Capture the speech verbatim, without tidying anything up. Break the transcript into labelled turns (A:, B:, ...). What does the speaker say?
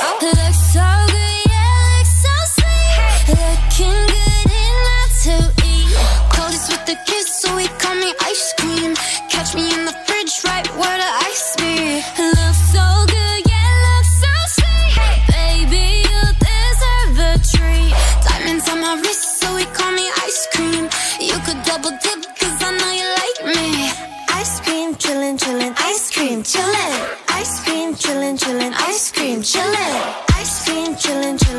A: Looks so good, yeah, looks so sweet. Looking good enough to eat. Coldest with the kiss, so he call me ice cream. Catch me in the fridge, right where the ice be. Looks so good, yeah, looks so sweet. Baby, you deserve a treat. Diamonds on my wrist, so he call me ice cream. You could double dip, cause I know you like me. Ice cream, chillin', chillin', ice cream, chillin'. Ice cream, chillin', chillin', ice cream, chillin'. Ice cream, chillin', chillin'.